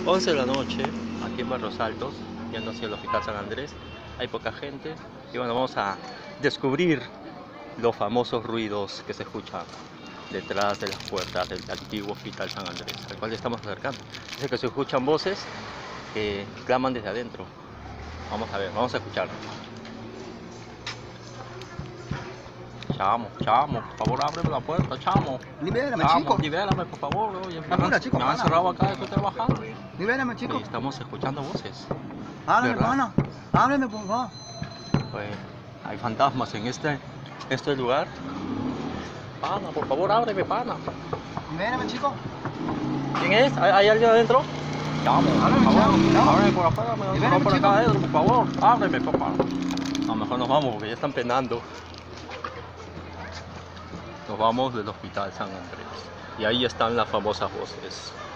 11 de la noche, aquí en Barros Altos, yendo hacia el Hospital San Andrés. Hay poca gente y bueno, vamos a descubrir los famosos ruidos que se escuchan detrás de las puertas del antiguo Hospital San Andrés, al cual estamos acercando. Dice que se escuchan voces que claman desde adentro. Vamos a ver, vamos a escuchar. Chamo, chamo, por favor ábreme la puerta, chamo. Libérame, Chamo, chico. libérame, por favor. Oye, Apura, chico, me han pana. encerrado acá, estoy trabajando. Libérame, chico. Y estamos escuchando voces. Ábreme, ¿verdad? pana. Ábreme, por favor. Pues hay fantasmas en este lugar. Pana, por favor, ábreme, pana. Libérame, chico. ¿Quién es? ¿Hay alguien adentro? Chamo, Ábreme, por favor, chamo. ábreme por afuera, me Libérame, por chico. acá adentro, por favor, ábreme, papá. A lo mejor nos vamos porque ya están penando. Nos vamos del Hospital San Andrés. Y ahí están las famosas voces.